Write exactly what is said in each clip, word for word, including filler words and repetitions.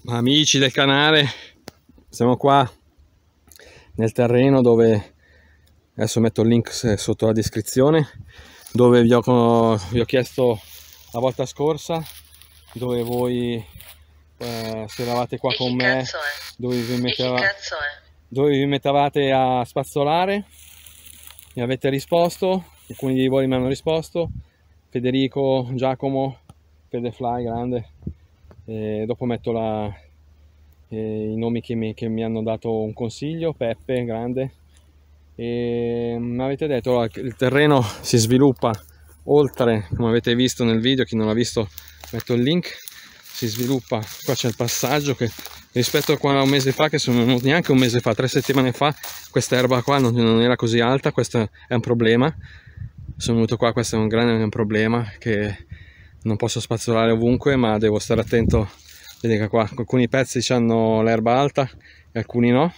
Amici del canale, siamo qua nel terreno dove, adesso metto il link sotto la descrizione, dove vi ho, vi ho chiesto la volta scorsa, dove voi eh, se eravate qua con me, dove vi, metteva, dove vi mettevate a spazzolare. Mi avete risposto, alcuni di voi mi hanno risposto, Federico, Giacomo, Fedefly grande. E dopo metto la, eh, i nomi che mi, che mi hanno dato un consiglio, Peppe grande. E mi avete detto che il terreno si sviluppa oltre, come avete visto nel video, chi non l'ha visto metto il link, si sviluppa, qua c'è il passaggio che rispetto a qua un mese fa, che sono venuti neanche un mese fa, tre settimane fa, questa erba qua non, non era così alta. Questo è un problema, sono venuto qua, questo è un grande un problema che non posso spazzolare ovunque, ma devo stare attento. Vedete che qua alcuni pezzi hanno l'erba alta e alcuni no.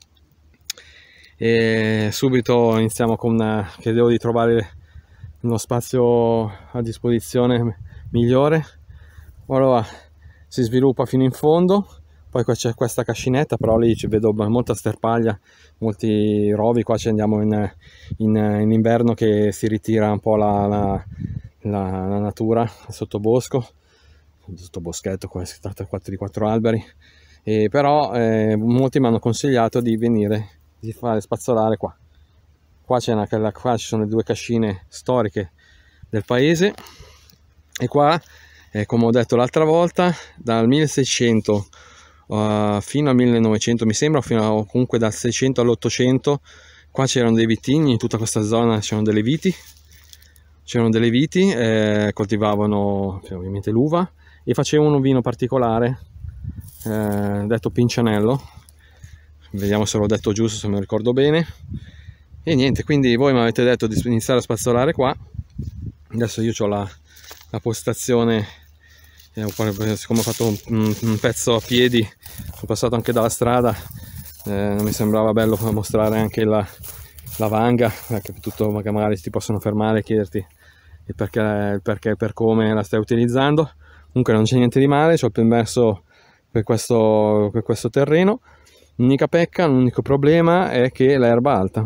E subito iniziamo con una, che devo di trovare uno spazio a disposizione migliore. Allora si sviluppa fino in fondo, poi qua c'è questa cascinetta, però lì ci vedo molta sterpaglia, molti rovi. Qua ci andiamo in, in, in inverno che si ritira un po' la, la La, la natura, il sottobosco, il sottoboschetto, qua si tratta di quattro alberi, e però eh, molti mi hanno consigliato di venire, di fare spazzolare qua. Qua, c'è una, qua ci sono le due cascine storiche del paese, e qua, eh, come ho detto l'altra volta, dal milleseicento uh, fino al millenovecento mi sembra, fino a, comunque dal seicento all'ottocento, qua c'erano dei vitigni, in tutta questa zona c'erano delle viti. C'erano delle viti, eh, coltivavano ovviamente l'uva e facevano un vino particolare, eh, detto Pincianello. Vediamo se l'ho detto giusto, se me lo ricordo bene. E niente, quindi voi mi avete detto di iniziare a spazzolare qua. Adesso io ho la, la postazione, eh, siccome ho fatto un, un pezzo a piedi, sono passato anche dalla strada, eh, mi sembrava bello mostrare anche la, la vanga, anche tutto, magari ti possono fermare e chiederti il perché, il perché, per come la stai utilizzando. Comunque non c'è niente di male, ci ho permesso per questo, per questo terreno. L'unica pecca, l'unico problema è che l'erba alta.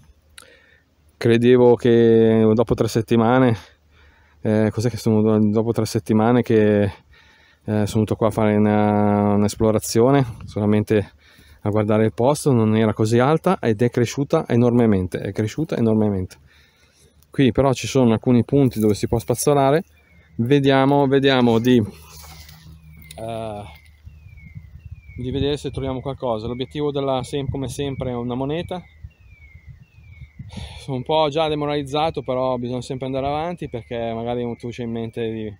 Credevo che dopo tre settimane, eh, cos'è che sono dopo tre settimane che eh, sono venuto qua a fare un'esplorazione, solamente a guardare il posto, non era così alta ed è cresciuta enormemente, è cresciuta enormemente. Qui però ci sono alcuni punti dove si può spazzolare. Vediamo, vediamo di, uh, di vedere se troviamo qualcosa. L'obiettivo della, come sempre, è una moneta. Sono un po' già demoralizzato, però bisogna sempre andare avanti, perché magari tu c'hai in mente di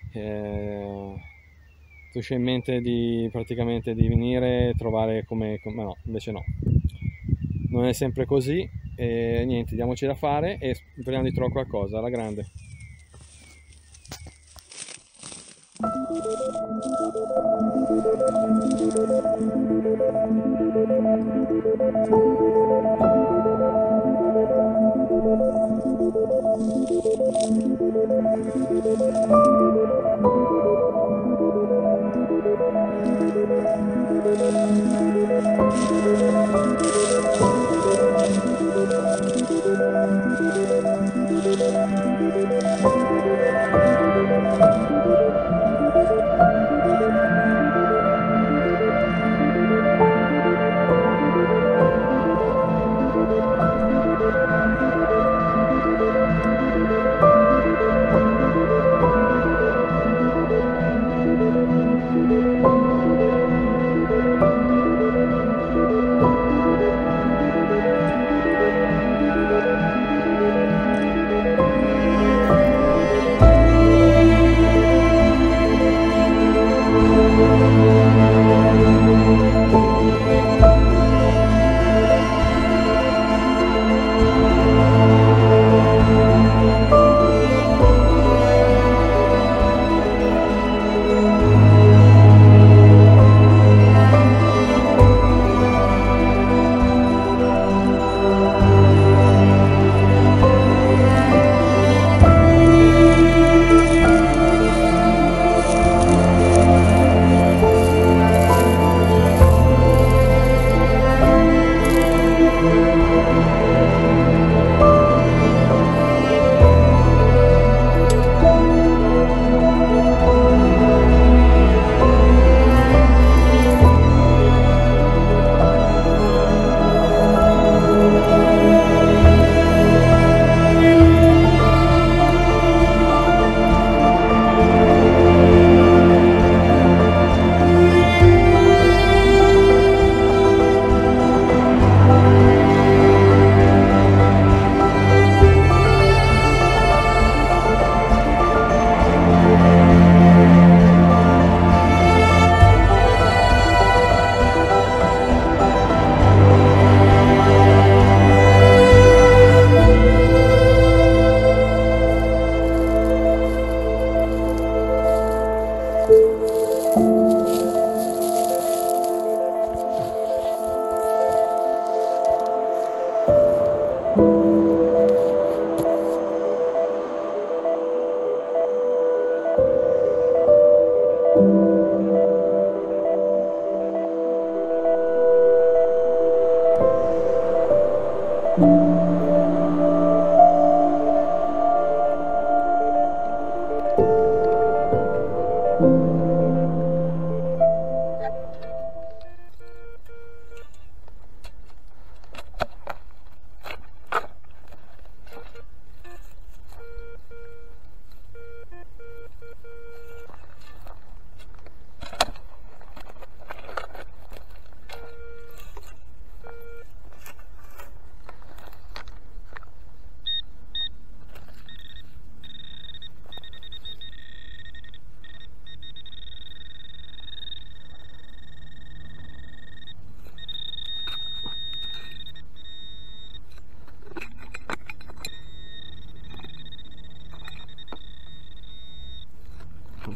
eh, tu c'hai in mente di praticamente di venire e trovare come, come no, invece no, non è sempre così. E niente, diamoci da fare e speriamo di trovare qualcosa alla grande.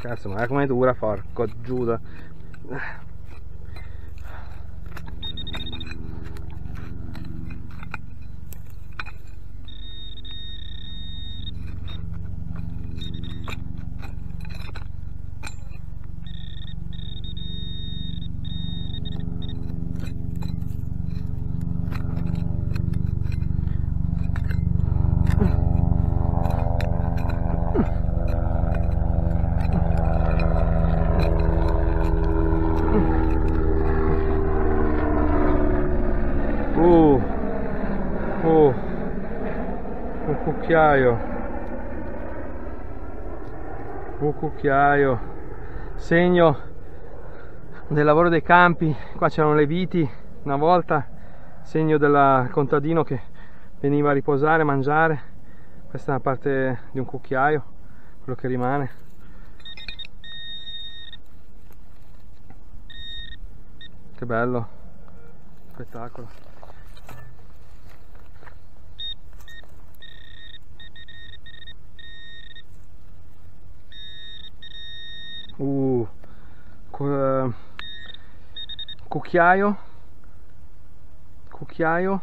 Cazzo, ma come dura, porco Giuda. Uh, uh, un cucchiaio, un cucchiaio, segno del lavoro dei campi. Qua c'erano le viti una volta, segno del contadino che veniva a riposare, a mangiare. Questa è una parte di un cucchiaio, quello che rimane. Che bello, spettacolo. Uh, cu cucchiaio, cucchiaio,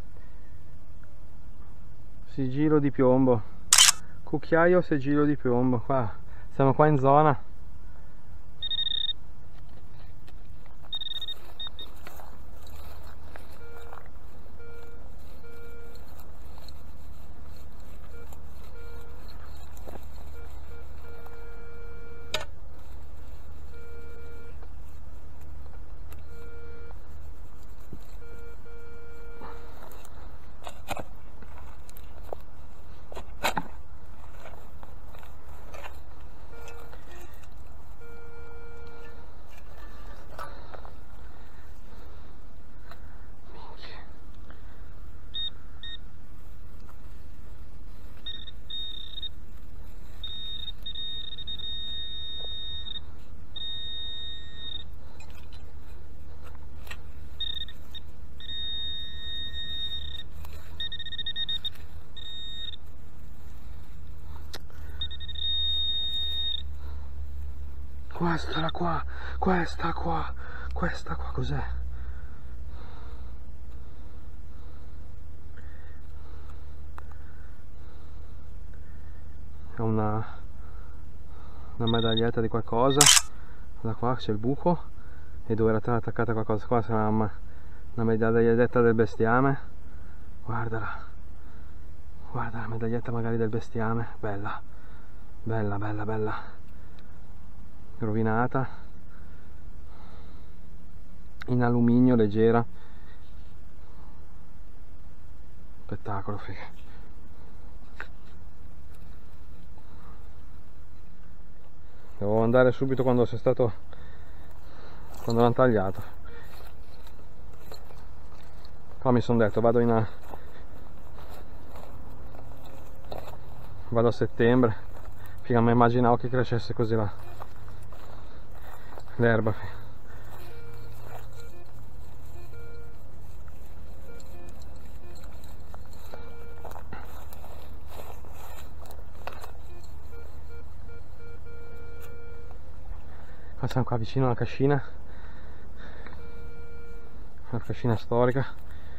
sigillo di piombo, cucchiaio, sigillo di piombo. Qua siamo qua in zona. Questa qua, questa qua, questa qua cos'è? È una, una medaglietta di qualcosa. Da qua c'è il buco e dove era attaccata qualcosa. Qua sarà una, una medaglietta del bestiame. Guardala, guarda la medaglietta magari del bestiame. Bella, bella, bella, bella. Rovinata, in alluminio, leggera. Spettacolo, figa. Devo andare subito quando sei stato, quando l'hanno tagliato. Qua mi sono detto vado in a... vado a settembre. Figa, mi immaginavo che crescesse così là l'erba. Qua siamo qua vicino alla cascina, una cascina storica.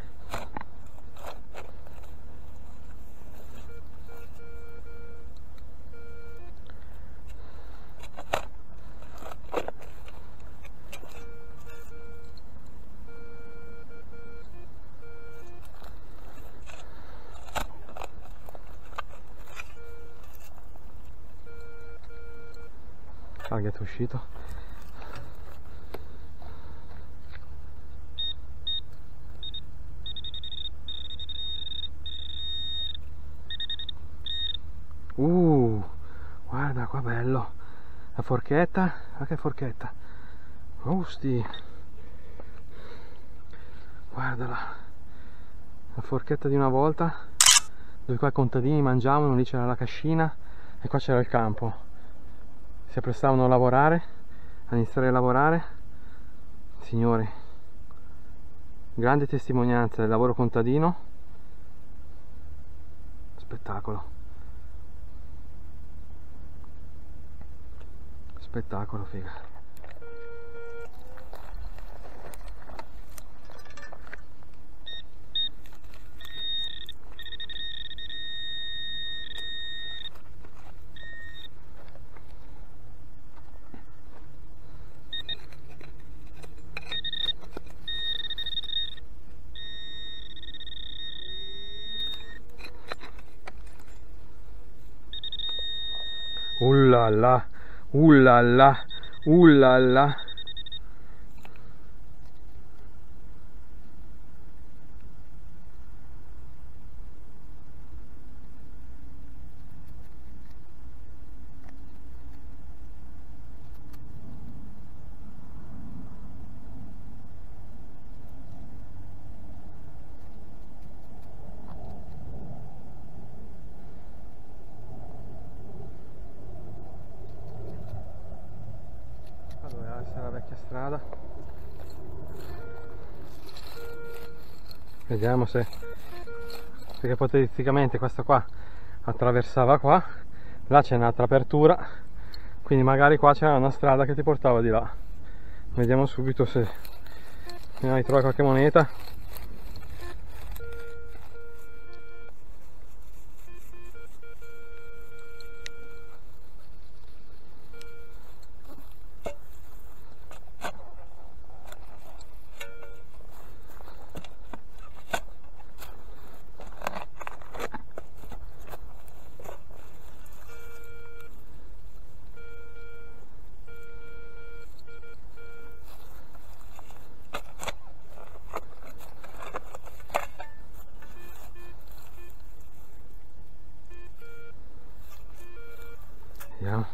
Target è uscito. Uh, guarda qua, bello. La forchetta, ma che forchetta. Usti. Guardala. La forchetta di una volta, dove qua i contadini mangiavano, lì c'era la cascina e qua c'era il campo. Si apprestavano a lavorare, a iniziare a lavorare. Signori, grande testimonianza del lavoro contadino. Spettacolo. Spettacolo, figa. Ullala, ullala, ullala. Doveva essere la vecchia strada. Vediamo se, perché ipoteticamente questa qua attraversava qua, là c'è un'altra apertura, quindi magari qua c'era una strada che ti portava di là. Vediamo subito se ne trovi qualche moneta. Vediamo.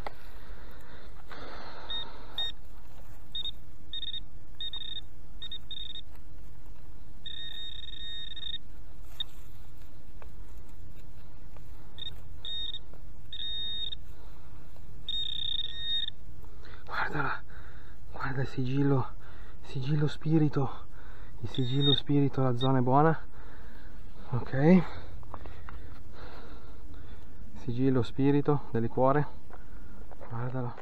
Guardala, guarda il sigillo, sigillo spirito, il sigillo spirito, la zona è buona. Ok, sigillo spirito del liquore, guardalo.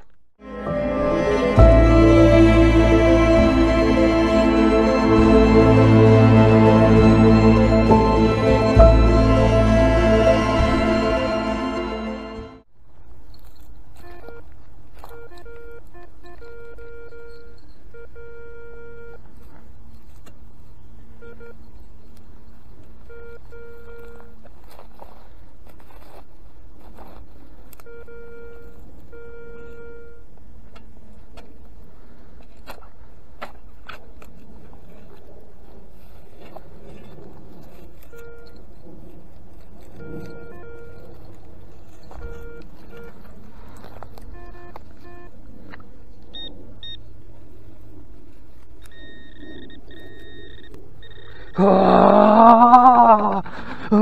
Ah! Ah!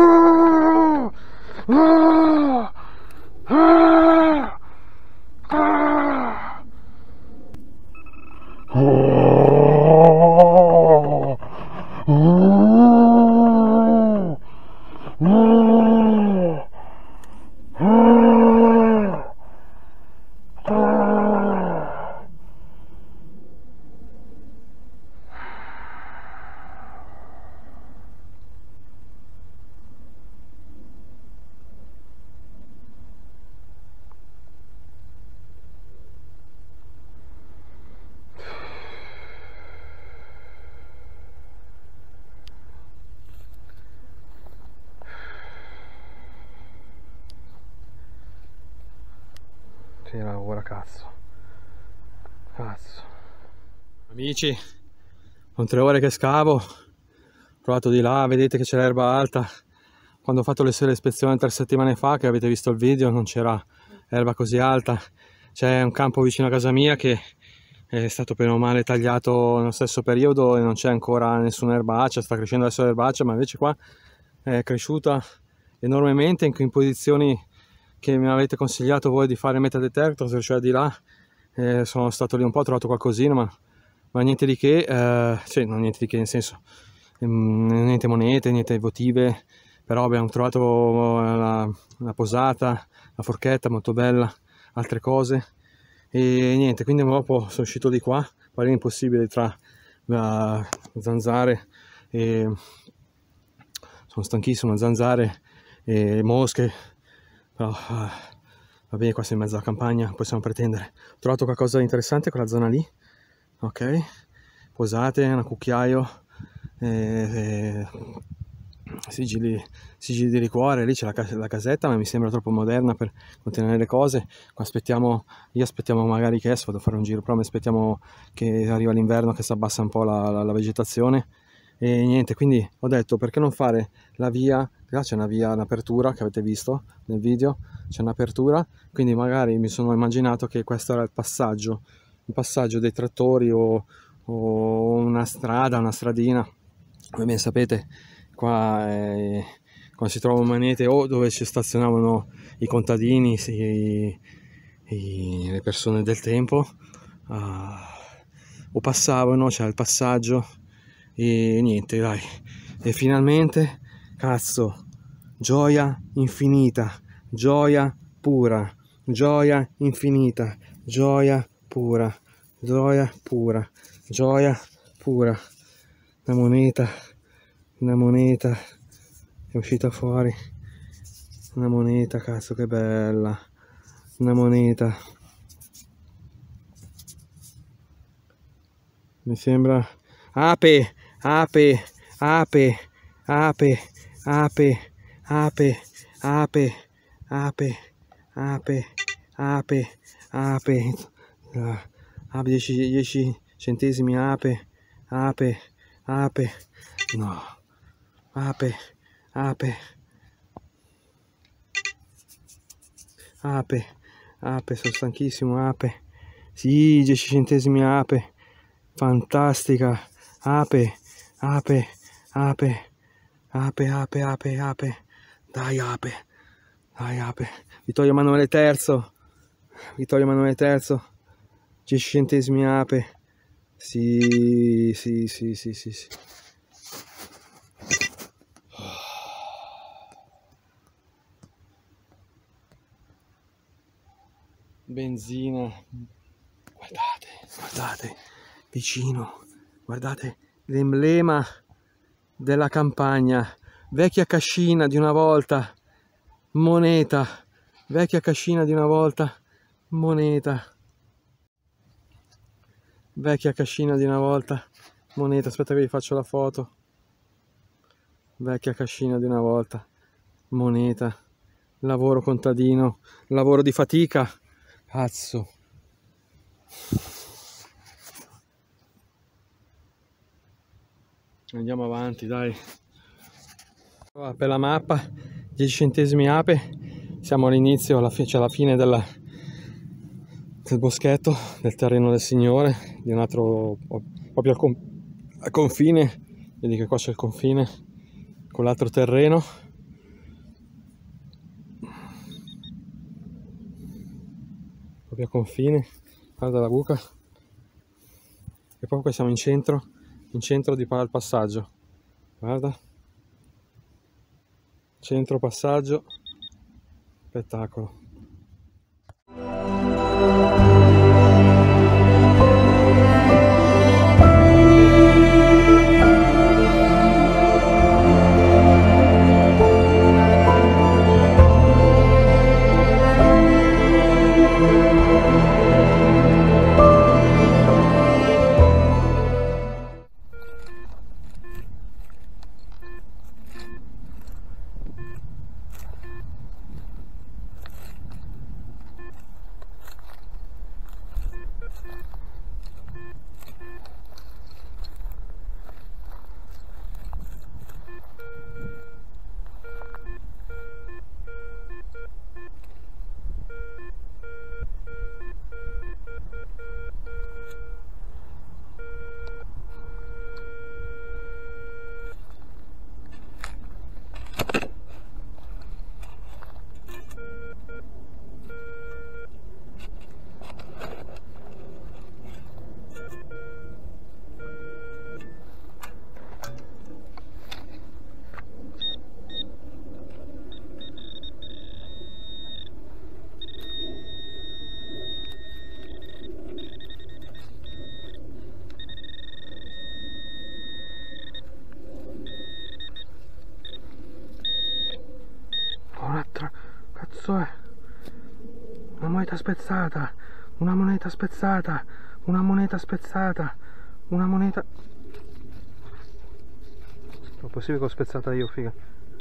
Ah! Ah! Ah! C'era ora, cazzo. Cazzo. Amici, sono tre ore che scavo. Ho provato di là, vedete che c'è l'erba alta. Quando ho fatto le ispezioni tre settimane fa, che avete visto il video, non c'era erba così alta. C'è un campo vicino a casa mia che è stato bene o male tagliato nello stesso periodo e non c'è ancora nessuna erbaccia, sta crescendo adesso l'erbaccia, ma invece qua è cresciuta enormemente in, in posizioni che mi avete consigliato voi di fare metadetector, cioè di là. Eh, sono stato lì un po', ho trovato qualcosina, ma, ma niente di che, eh, cioè non niente di che nel senso, ehm, niente monete, niente votive, però abbiamo trovato la, la posata, la forchetta molto bella, altre cose, E niente, quindi dopo sono uscito di qua, parere impossibile tra uh, zanzare e sono stanchissimo, zanzare e mosche, però uh, va bene, qua siamo in mezzo alla campagna, possiamo pretendere. Ho trovato qualcosa di interessante, quella zona lì, ok, posate, un cucchiaio, e, e, sigilli, sigilli di liquore, lì c'è la, la casetta, ma mi sembra troppo moderna per contenere le cose. Qua aspettiamo, io aspettiamo magari che esco, vado a fare un giro, però mi aspettiamo che arriva l'inverno, che si abbassa un po' la, la, la vegetazione. E niente, quindi ho detto perché non fare la via, là c'è una via, un'apertura che avete visto nel video, c'è un'apertura, quindi magari mi sono immaginato che questo era il passaggio, il passaggio dei trattori o, o una strada, una stradina, come ben sapete qua è, quando si trovano monete o dove ci stazionavano i contadini, i, i, le persone del tempo, uh, o passavano, c'era il passaggio. E niente, dai, e finalmente, cazzo, gioia infinita, gioia pura, gioia infinita, gioia pura, gioia pura, gioia pura. Una moneta, una moneta è uscita fuori, una moneta, cazzo che bella, una moneta. Mi sembra... Ape! Ape, ape, ape, ape, ape, ape, ape, ape, ape, ape, ape, dieci centesimi, ape, ape, ape, no, ape, ape, ape, ape, sono stanchissimo, ape, sì, dieci centesimi, ape, fantastica, ape, ape, ape, ape, ape, ape, ape, dai ape, dai ape, Vittorio Emanuele terzo, Vittorio Emanuele terzo, dieci centesimi ape, sì, sì, sì, sì, sì, sì. Benzina, guardate, guardate, vicino, guardate l'emblema della campagna, vecchia cascina di una volta, moneta, vecchia cascina di una volta, moneta, vecchia cascina di una volta, moneta, aspetta che vi faccio la foto, vecchia cascina di una volta, moneta, lavoro contadino, lavoro di fatica, cazzo. Andiamo avanti, dai. Per la mappa, dieci centesimi ape, siamo all'inizio, alla c'è la fine della, del boschetto, del terreno del Signore, di un altro, proprio al, con, al confine, vedi che qua c'è il confine con l'altro terreno. Proprio al confine, guarda la buca. E poi qua siamo in centro, in centro di al passaggio, guarda. Centro passaggio, spettacolo. cazzo è? Una moneta spezzata, una moneta spezzata, una moneta spezzata, una moneta... Non è possibile che l'ho spezzata io, figa.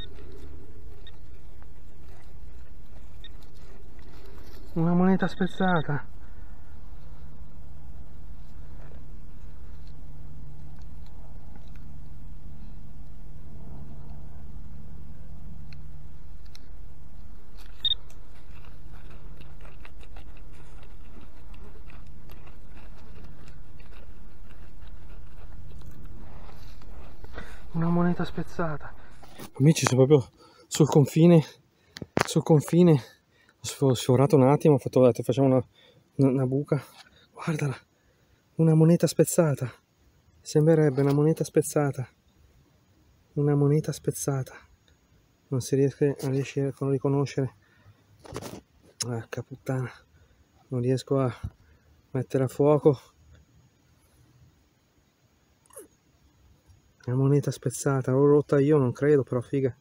Una moneta spezzata. Una moneta spezzata. Amici, sono proprio sul confine, sul confine. Ho sfiorato un attimo, ho fatto, ho detto, facciamo una, una, una buca. Guardala, una moneta spezzata. Sembrerebbe una moneta spezzata. Una moneta spezzata. Non si riesce, non riesce a riconoscere. Porca puttana. Non riesco a mettere a fuoco. Una moneta spezzata, l'ho rotta io, non credo, però figa.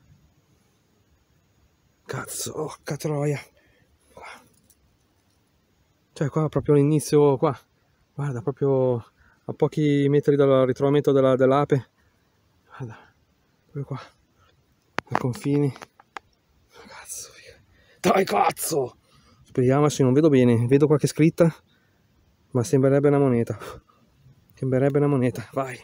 Cazzo, porca troia. Qua. Cioè qua proprio all'inizio, qua. Guarda, proprio a pochi metri dal ritrovamento della, dell'ape. Guarda, proprio qua. Ai confini. Cazzo, figa. Dai, cazzo! Speriamo, se non vedo bene. Vedo qualche scritta, ma sembrerebbe una moneta. Sembrerebbe una moneta, vai.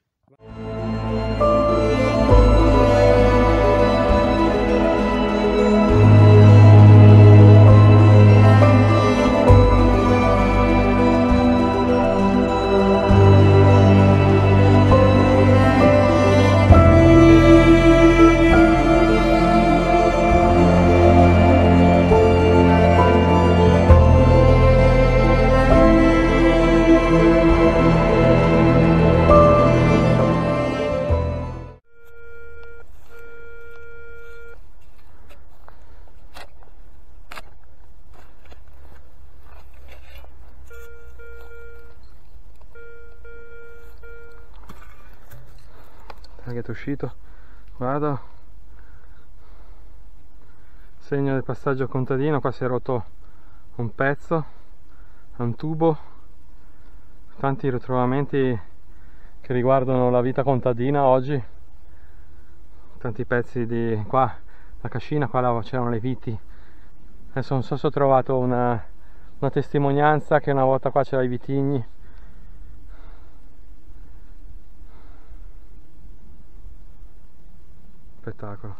Che è uscito, guarda, segno del passaggio contadino. Qua si è rotto un pezzo, un tubo, tanti ritrovamenti che riguardano la vita contadina oggi, tanti pezzi di qua, la cascina, qua c'erano le viti. Adesso non so se ho trovato una, una testimonianza che una volta qua c'erano i vitigni. Spettacolo.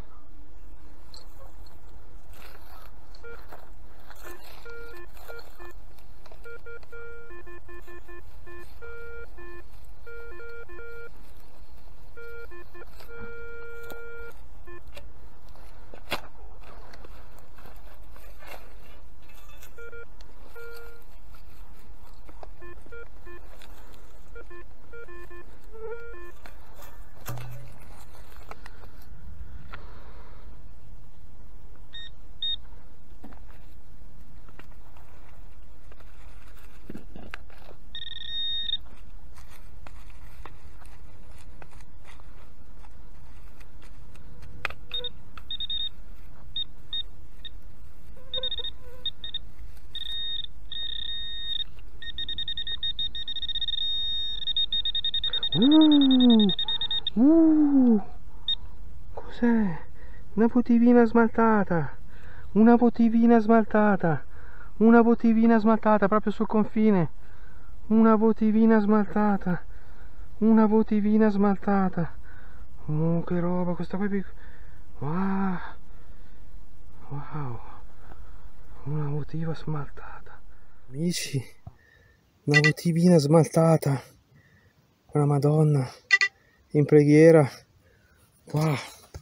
Uh, uh, cos'è? Una votivina smaltata, una votivina smaltata, una votivina smaltata proprio sul confine, una votivina smaltata, una votivina smaltata. Oh, che roba, questa qui, wow, wow, una votiva smaltata. Amici, una votivina smaltata. Una Madonna in preghiera. Wow.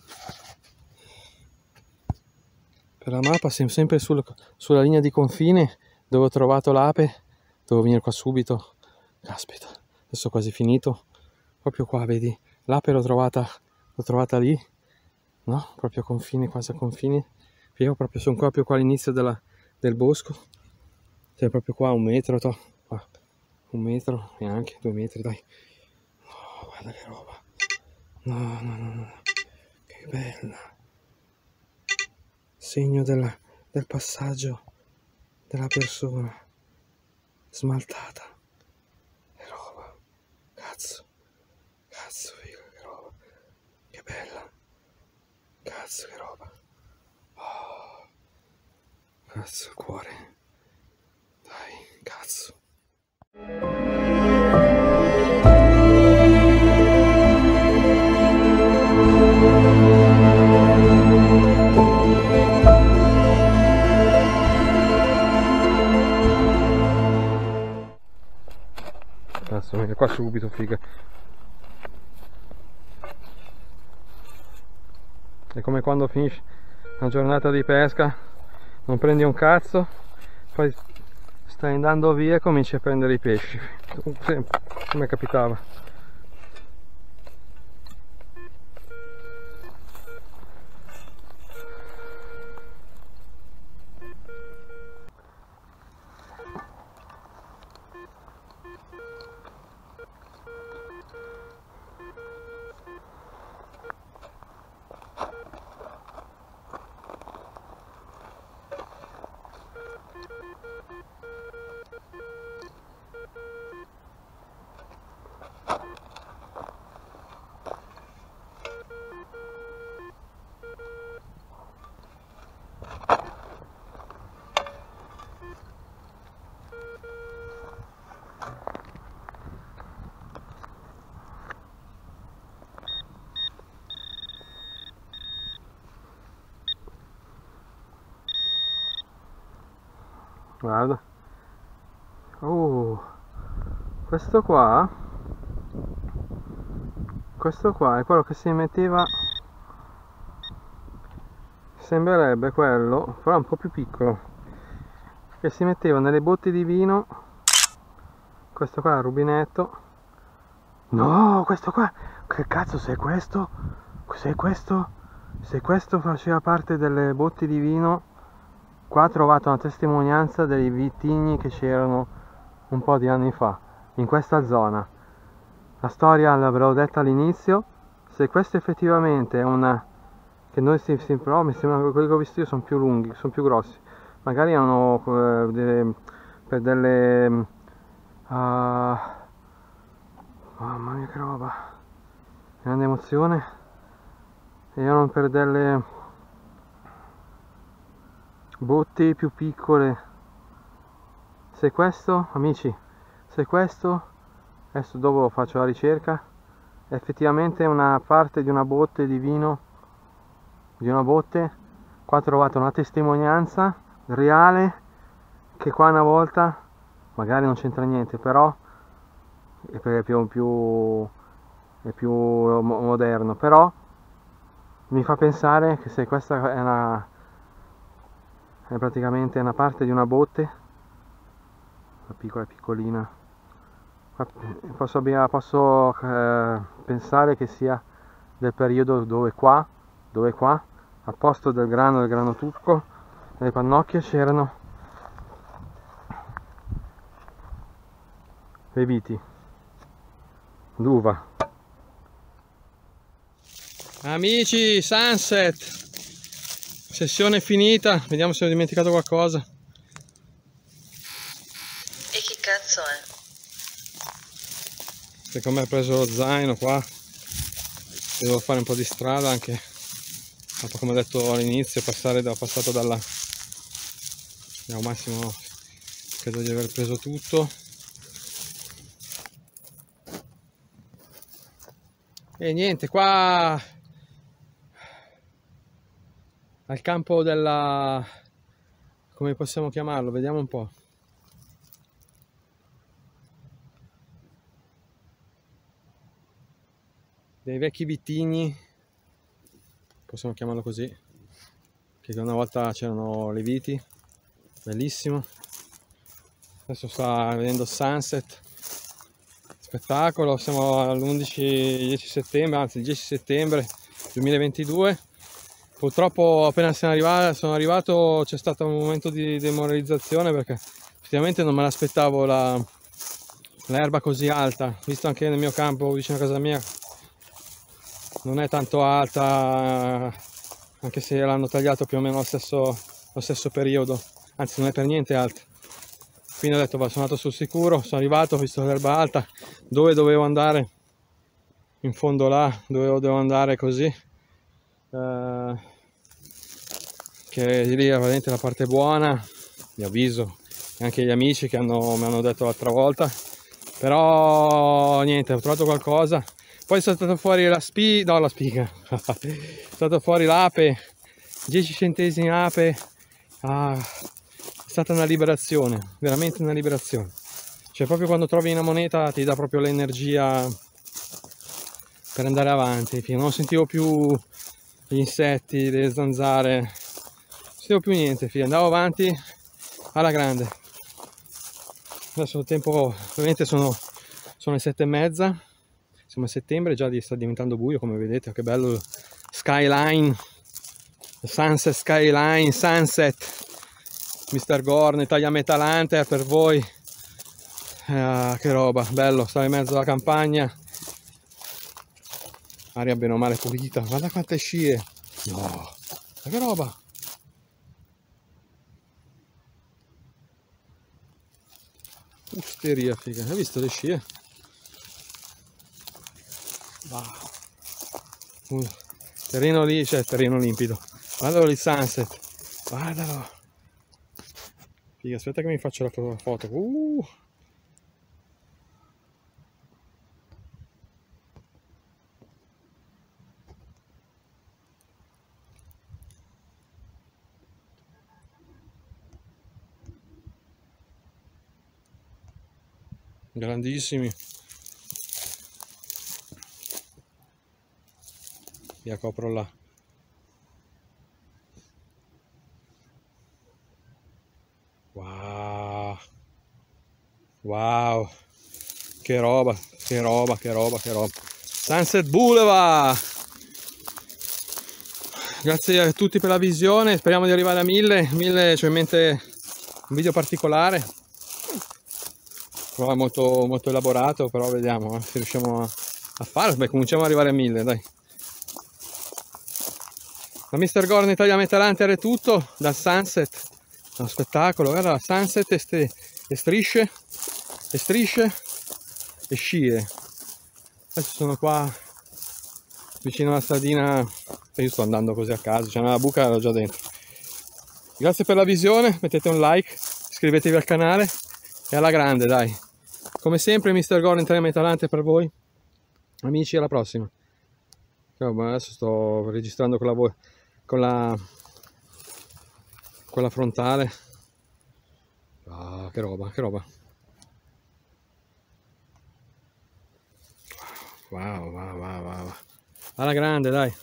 Per la mappa siamo sempre sul, sulla linea di confine dove ho trovato l'ape. Devo venire qua subito. Caspita, adesso ho quasi finito. Proprio qua, vedi, l'ape l'ho trovata, l'ho trovata lì, no? Proprio a confine, quasi a confine. Io proprio sono proprio qua all'inizio del bosco. Cioè proprio qua un metro, to, qua. Un metro e anche due metri, dai. Guarda che roba. No, no, no, no. Che bella. Segno della, del passaggio della persona smaltata. Che roba, cazzo, cazzo figa, che roba, che bella, cazzo che roba, oh, cazzo il cuore, dai, cazzo. Cazzo, mica qua subito, figa. È come quando finisci una giornata di pesca, non prendi un cazzo, poi stai andando via e cominci a prendere i pesci. Sempre, come capitava. Guarda, oh, questo qua, questo qua è quello che si metteva, sembrerebbe quello, però un po' più piccolo, che si metteva nelle botti di vino. Questo qua è il rubinetto. No, questo qua, che cazzo, se è questo, se è questo, se questo faceva parte delle botti di vino. Qua ho trovato una testimonianza dei vitigni che c'erano un po' di anni fa, in questa zona. La storia l'avevo detta all'inizio. Se questo effettivamente è una... che noi si, si però mi sembra che quelli che ho visto io sono più lunghi, sono più grossi. Magari erano eh, delle, per delle... Uh, mamma mia che roba, grande emozione. Erano per delle... botti più piccole. Se questo, amici, se questo, adesso dopo faccio la ricerca, è effettivamente una parte di una botte di vino, di una botte, qua ho trovato una testimonianza reale che qua una volta, magari non c'entra niente, però è più, più, è più moderno, però mi fa pensare che se questa è una è praticamente una parte di una botte, una piccola piccolina, posso, posso eh, pensare che sia del periodo dove qua, dove qua, al posto del grano, del grano turco, nelle pannocchie c'erano le viti d'uva. Amici, sunset! Sessione finita, vediamo se ho dimenticato qualcosa. E chi cazzo è? Secondo me ho preso lo zaino qua, devo fare un po' di strada anche, come ho detto all'inizio, passare da, passato dalla... al massimo credo di aver preso tutto. E niente, qua al campo della... come possiamo chiamarlo? Vediamo un po'. Dei vecchi vitigni, possiamo chiamarlo così, che una volta c'erano le viti, bellissimo. Adesso sta vedendo sunset, spettacolo. Siamo all'undici dieci settembre, anzi il dieci settembre duemilaventidue. Purtroppo appena sono arrivato, sono arrivato c'è stato un momento di demoralizzazione, perché effettivamente non me l'aspettavo la, l'erba così alta, visto anche nel mio campo vicino a casa mia non è tanto alta, anche se l'hanno tagliato più o meno allo stesso, lo stesso periodo, anzi non è per niente alta. Quindi ho detto, va, sono andato sul sicuro, sono arrivato, ho visto l'erba alta, dove dovevo andare, in fondo là, dove dovevo andare così, eh, che lì è veramente la parte buona, vi avviso, e anche gli amici che hanno, mi hanno detto l'altra volta, però niente, ho trovato qualcosa. Poi è stata fuori la spiga, no la spiga, è stata fuori l'ape, dieci centesimi ape, ah, è stata una liberazione, veramente una liberazione. Cioè proprio quando trovi una moneta ti dà proprio l'energia per andare avanti. Non sentivo più gli insetti, le zanzare, non sentivo più niente, figlio. Andavo avanti alla grande. Adesso il tempo, ovviamente sono, sono le sette e mezza, siamo a settembre, già sta diventando buio come vedete, che bello il skyline, sunset skyline, sunset. mister Gorn, taglia metalante per voi, ah, che roba, bello, stare in mezzo alla campagna, aria bene o male pulita, guarda quante scie, no, ma che roba, osteria figa, hai visto le scie? Wow. Terreno lì, cioè terreno limpido, guardalo il sunset, guardalo. Figa, aspetta che mi faccio la foto. Uh. Grandissimi. Via, copro là. Wow. Wow. Che roba, che roba, che roba, che roba. Sunset Boulevard. Grazie a tutti per la visione, speriamo di arrivare a mille, mille, cioè in mente un video particolare, però è molto, molto elaborato, però vediamo eh, se riusciamo a, a farlo. Beh, cominciamo ad arrivare a mille, dai. La mister Gorn Italia Metalante era tutto dal sunset, uno spettacolo, guarda, sunset e, ste, e strisce, e strisce e scie. Adesso sono qua vicino alla stradina, io sto andando così a caso, c'è una buca, ero già dentro. Grazie per la visione, mettete un like, iscrivetevi al canale e alla grande, dai. Come sempre mister Gorn Italia Metalante per voi, amici, alla prossima. Adesso sto registrando con la, con la, con la frontale. Ah, che roba, che roba. Wow, wow, wow, wow. Alla grande, dai.